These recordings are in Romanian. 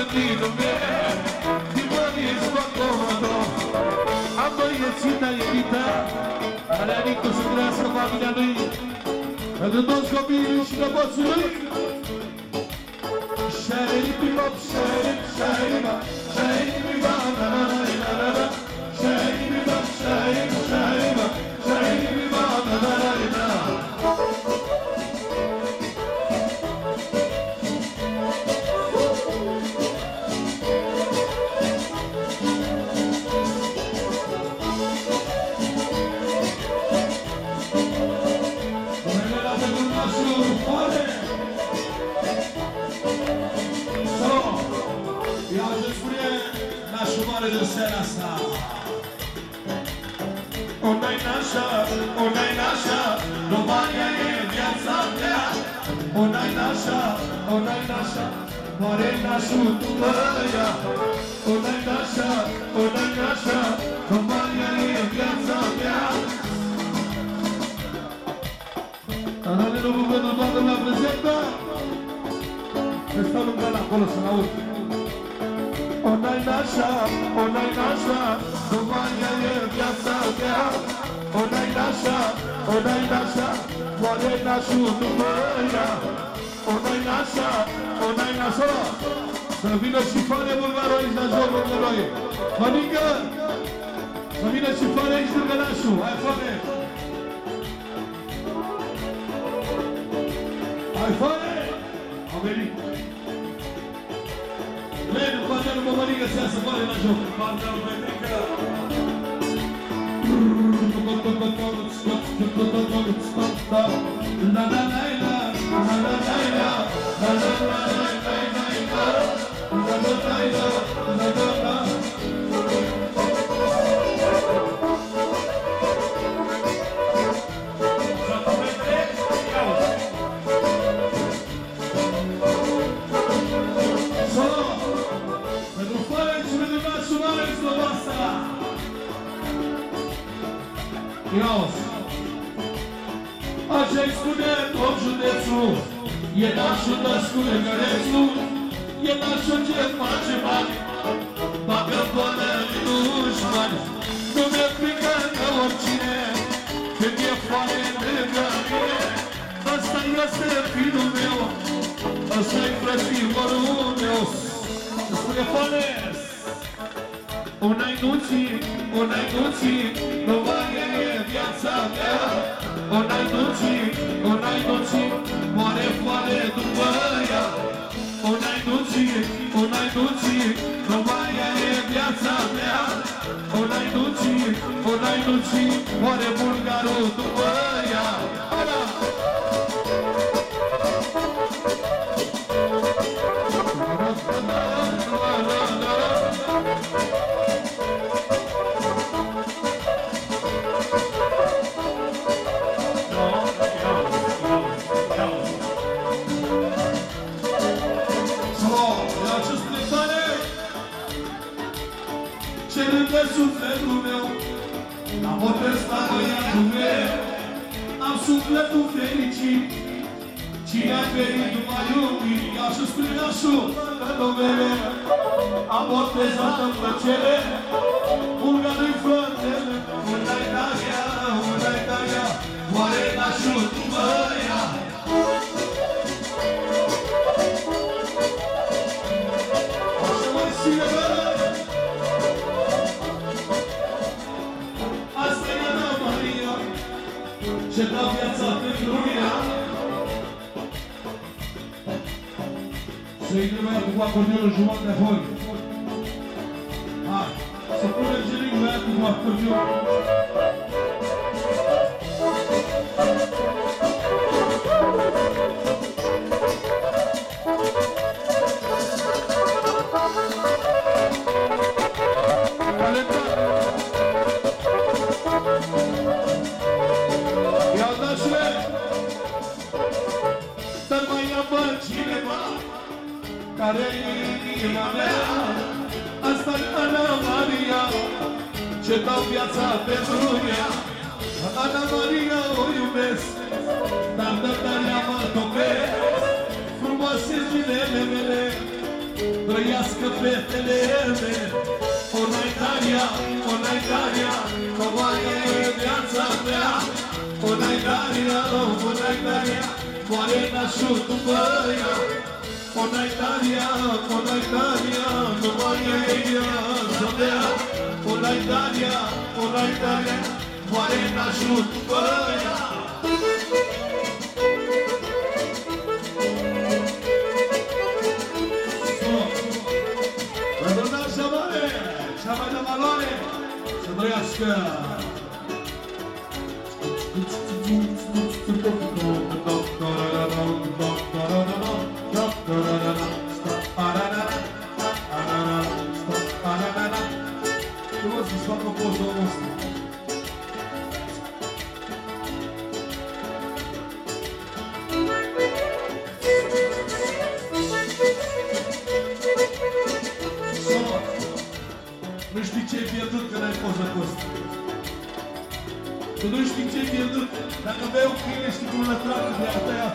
vinul meu, din bănieți mă comodă. Am băiețita iubită, care adică să crească familia lui, pentru toți copiii și nepoții lui. Shiny bebop, shiny, shiny bebop, shiny bebop, la la la la la la. Shiny bebop, shiny, shiny bebop, shiny bebop, la la la la la. De seara asta. O nainașa, România e viața mea. O nainașa, moare nașul după ea. O nainașa, România e viața mea. Anale nu văd toată la prezentă. Că stau lângă la acolo să n-aud. O nainașa, România e viața mea. O nainașa, moare nașul după ea. O nainașa, să vină și fane bulgarul aici la jocul de noi. Mănică, să vină și fane aici lângă nașul. Hai fane! Hai fane! Au venit! Vedi, partenerul Mămănică să iasă mare la joc. Partenerul Mămănică. Așa-i spune tot județul, e nașul născule gărețul, e nașul ce face bani, bagă până în dușmani. Nu mi-e frică de oricine, când e foame lângă mine. Ăsta este finul meu, ăsta-i frățiorul meu. Îmi spune Fones. Unai nuții, România e viața mea. Unai nuții, moare foame după ea. Unai nuții, România e viața mea. Unai nuții, moare bulgarul după ea. Sufletul meu, am botezat băiatul meu, am sufletul fericit. Cine-a venit nu m-a iubit, ia și spune nașul pe numele. Am botezat în plăcere, bulgarul-i frontele. Unai Daria, moare nașul după ea. Așa mai ține, bă! Ce dau viața pentru ea. Să-i lumea cu acordeonul jumătate de hoi. Hai, să punem gelicul ăia cu acordeonul. Care e inima mea, asta-i Ana Maria, ce dau viața pentru ea. Ana Maria o iubesc, dar de tăria mă topesc, frumoase zilele mele, trăiască fetele mele. Ona Italia, că mai e viața mea. Ona Italia, moare nașul după ea. Ona Italia, nu mai e viața mea. Ona Italia, moare nașul după ea. Cea mai de valoare, să trăiască! Vreau să-ți fac o poză omul ăsta. Nu știi ce-ai pierdut când ai poză cu ăsta. Tu nu știi ce-ai pierdut. Dacă bei un câine, știi cum le trag de a tăia.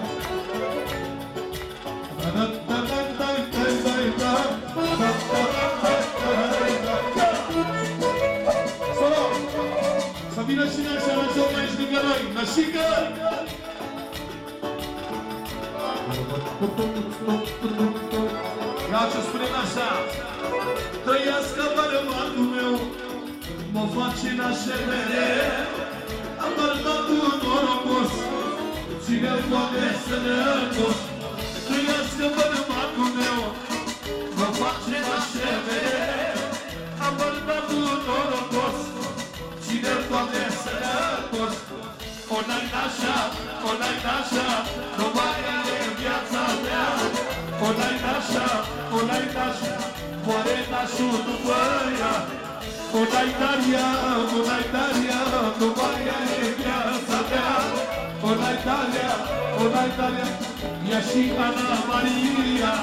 Solo! Să vină și noi să arățăm aici lângă noi. Nășică! Ia ce spunem așa. Trăiască bărbatul meu, mă face nașe mereu. Am bărbatul norocos, ține-l toate sănătos. Trăiască bărbatul meu, mă face nașe mereu. Am bărbatul norocos, ține-l toate sănătos. O-n-ai nașa, nu mai e viața mea. O-n-ai nașa, moare nașul după ea. Ona Italia, nu mai e viața mea. Ona Italia, ea și Ana Maria.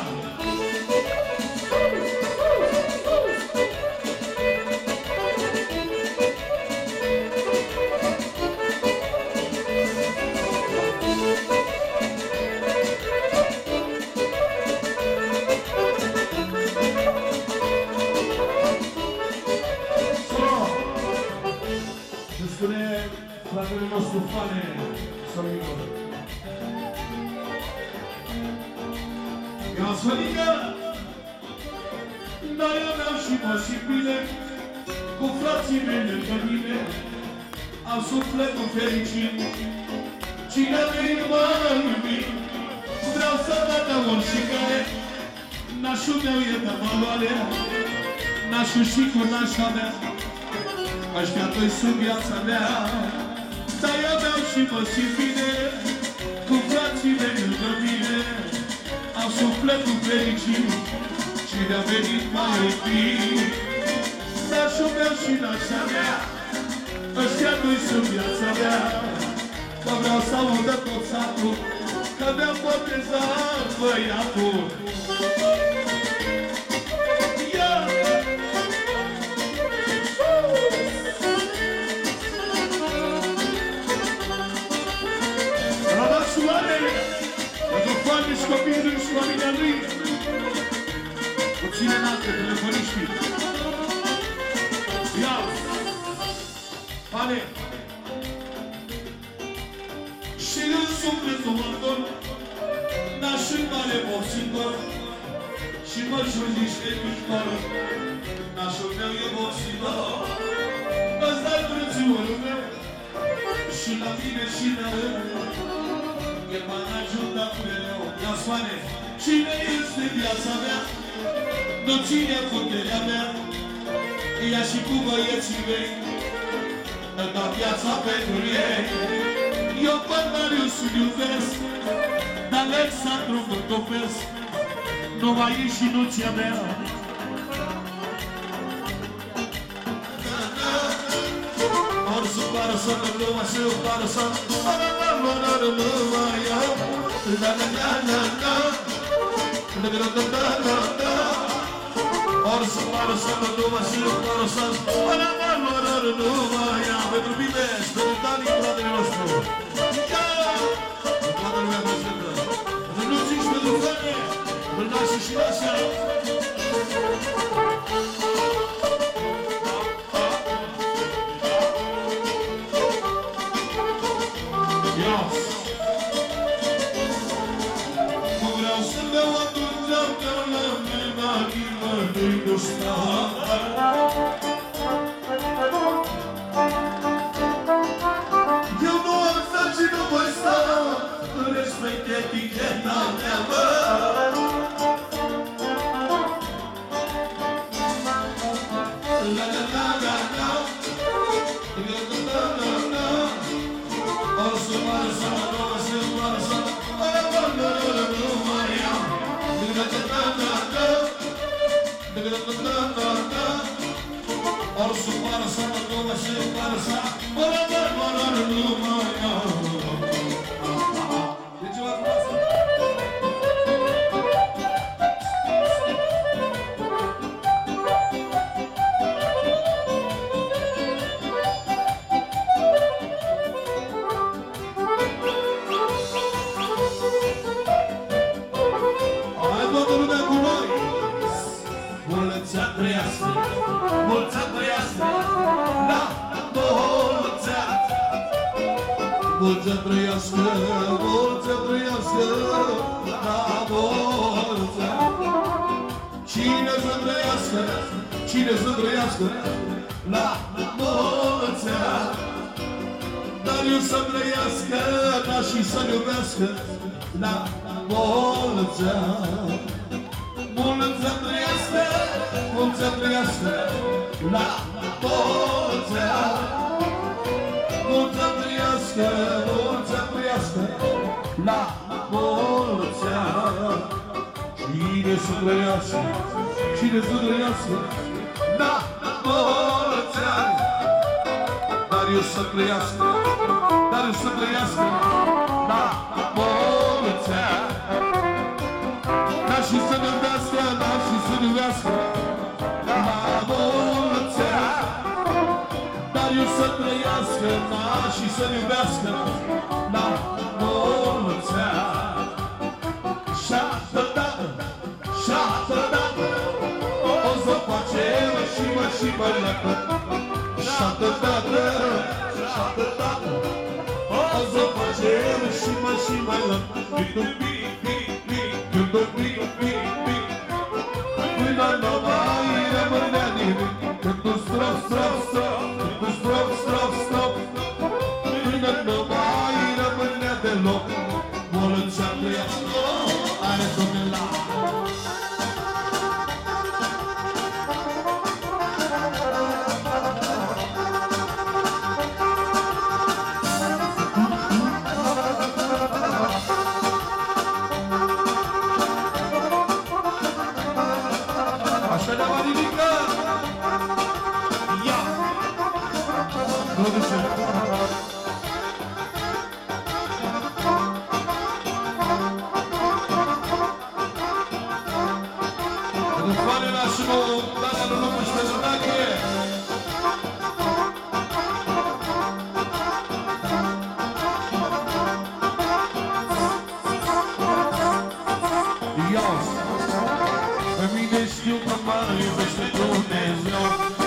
Fratele nostru Fane Solinor. Ia Solină! Dar eu vreau și mă simt bine cu frații mei lângă mine. Am sufletul fericit, cine vei mă iubi. Vreau să vadă oricare, nașul meu e de valoare. Nașul și cu nașa mea, ăștia doi sunt viața mea. Dar eu vreau și mă simt bine cu frații mei lângă mine. Am sufletul fericit, cine-a venit mai iubit. Nașul meu și nașa mea, ăștia doi sunt viața mea. Mă vreau să audă tot satul, că mi-am botezat băiatul. Pentru Fane și copiii lui și familia lui. Puține înalte, telefoniștii. Ia! Fane! Și în sufletul mă întorc, nașul mare boxitor, și mă juriște pictor. Nașul meu e boxitor, îți dai frățiorul meu, și la mine și la el. El m-a ajutat mereu. Ia Fane! Cine este viața mea? Nu ține puterea mea. Ea și cu băieții mei îmi dau viața pentru ei. Eu pe Marius îl iubesc, dar Alexandru mă topesc. Nu mai e și Lucia mea. Ori să pară să nu lumea și eu pară să Ori să pară să nu lumea și eu pară să pentru bine și pentru Dani, fratele nostru. Toată lumea prezentă. Pentru Luci și pentru Fane, pentru nașii și nașa. lui nu sta. Eu nu am să și nu voi sta, respect eticheta mea, bă. La la la la la, la la la la la. O să moară sau nu o să moară sau, nu Maria. La la la la la, la la la la la. O să moară sau nu o să moară sau, nu Maria. Deci v-ați luat asta? Mulți-a trăiască, mulți-a trăiască, la mulți-a. Cine să trăiască, cine să trăiască, la mulți-a. Dar eu să trăiască, dar și să-l iubească, la mulți-a. Mulți-a trăiască, mulți-a trăiască, la mulți-a. Mulți-a trăiască, mulți-a trăiască, la mulți-a. Cine să trăiască, cine să trăiască, la mulți-a. Dar eu să trăiască, dar eu să trăiască, la mulți-a. Dar și să ne iubească, dar și să ne iubească, la mulți-a. Dar eu să trăiască, da, și să-l iubească, la mulți-a. Șaptă-dată, șaptă-dată, o să facem și mă lăcă. Șaptă-dată, șaptă-dată, o să facem și mă lăcă. Până nu mai rămânea nimic, când tu strop, strop, strop, strop, strop, strop, până nu mai rămânea deloc. Mulți-a trăiască, are Domnul la. Așa ne-am ridicat. Ia! Produce. Războane la și nouă, dar la lumea și pe zădache. Ios! Pe mine știu că mă iubește Dumnezeu.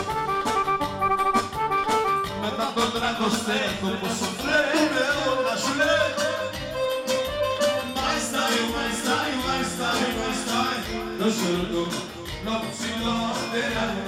Mi-a dat o dragoste după suflete, orașule. Mai stai, mai stai, mai stai, mai stai, că jurul nopților de ani.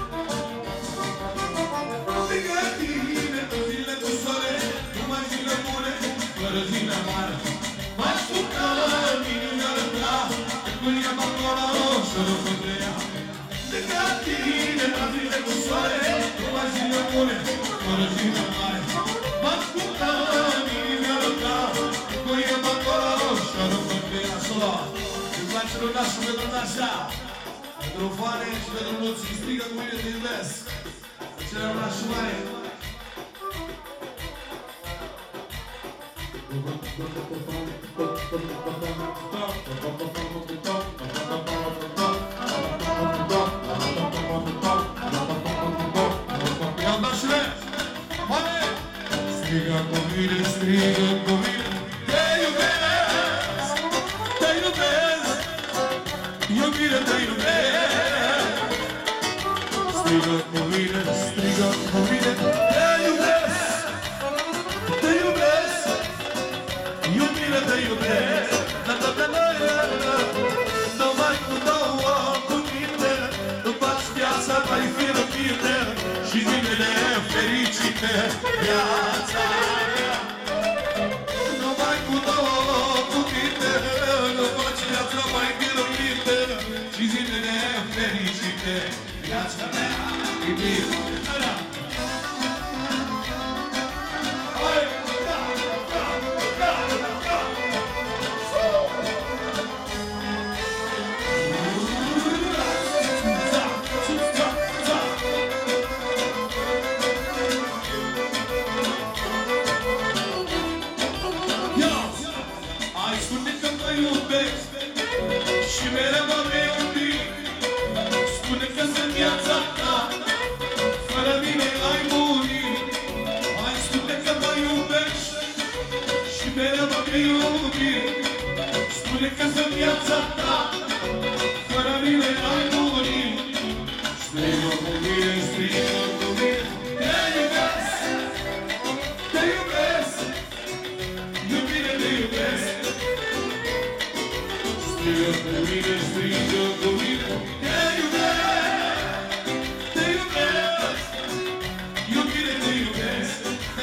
Lângă tine, zile cu soare, numai zile bune, fără zile mari. Mai spun că inima răbla, când e acolo, jurul pentru ea. Lângă tine, zile cu soare, numai zile bune, fără zile mari. Mai spun că inima răbla, când e acolo, jurul pentru ea. Solo, îmi place lunașul pentru nașa. Pentru Vane și pentru Luții, strigă cu mine, te iubesc. Cele lunașul mare. Ia nașule, Vane! Strigă cu mine, strigă cu mine. Te iubesc, te iubesc, iubire te iubesc. Strigă cu mine, strigă cu mine. Te iubesc, te iubesc, iubire te iubesc. La la la la la, numai cu două cuvinte. viața mai fericită și zilele fericite. Viața mea numai cu două cuvinte, nu faci viața mai fericită și zilele fericite. Viața mea iubită. Și mereu mă vei iubi. Spune că sunt viața ta, fără mine ai murit. Hai spune că mă iubești și mereu mă vei iubi. Spune că sunt viața ta, fără mine ai murit. Strigă cu mine, strigă cu mine, te iubesc, te iubesc, iubire te iubesc. Strigă cu mine, strigă cu mine, te iubesc, te iubesc, iubire te iubesc.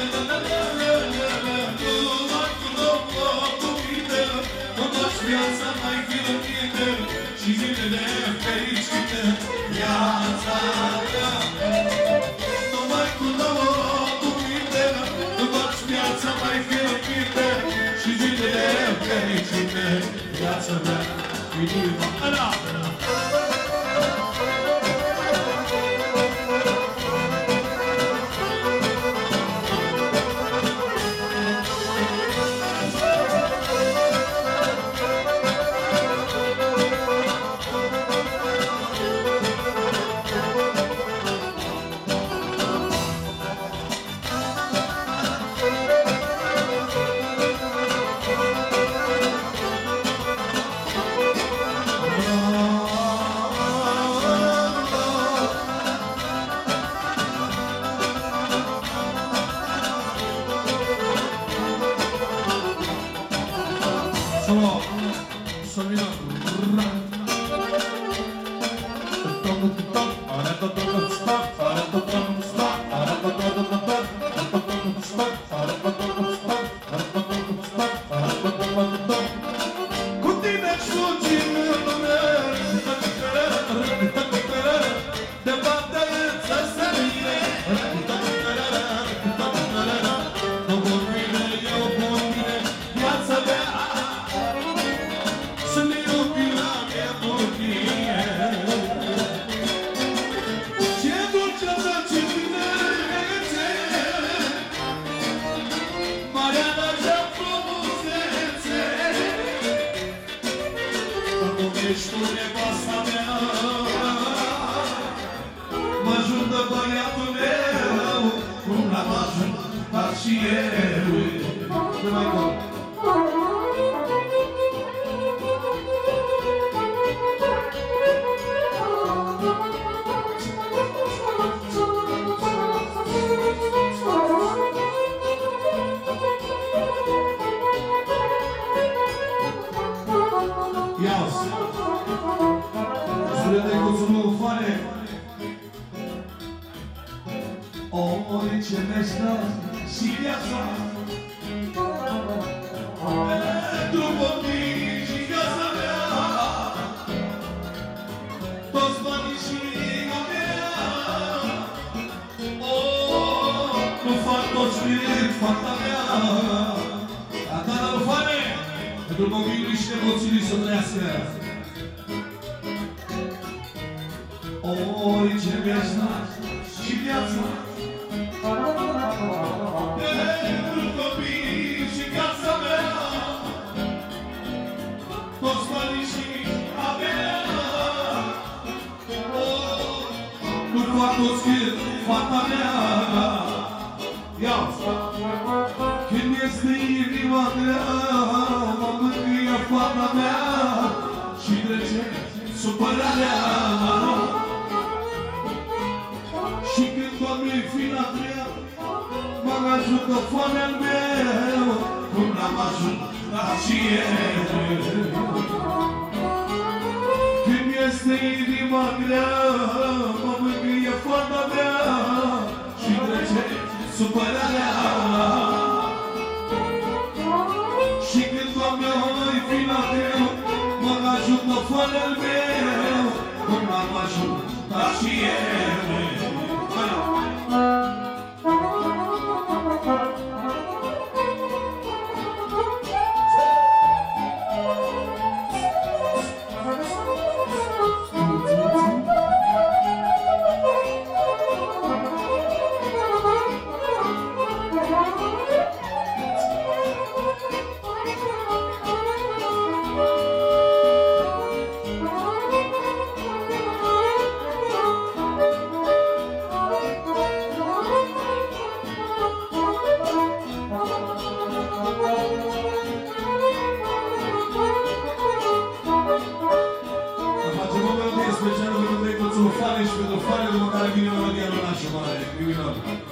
Numai cu două cuvinte, mă faci viața mai fericită și zilele fericite. Viața mea, numai cu două cuvinte, mă faci viața mai fericită și zilele fericite. Viața mea, inima mea. Ești tu nevasta mea, mă ajută băiatul meu, cum l-am ajutat și eu. Nu mai pot. Ia-o-ți! Spune-te cu țunul fane. Omul ce mi-ai dat și viața, pentru copii și casa mea, toți banii și avea. Nu fac toți bine fata mea. Atana fane, pentru copii și negoții să trăiască. Orice mi-aș da și viața, pentru copii și casa mea, toți banii și avea. Nu fac toți cât fata mea. Ia-ți! Când este inima grea, mă mângâie fata mea și trece supărarea. Și când Doamne-i fi la grea, mă ajută foamea-n meu, cum l-am ajutat și eu. Când este inima grea, mă mângâie supărarea. Și când, Doamne, oi fi la greu, mă ajută fără meu, cum am ajutat și eu. Special pentru Drăguțul Fane și pentru Fane, după care vine melodia lui Nașu Mare.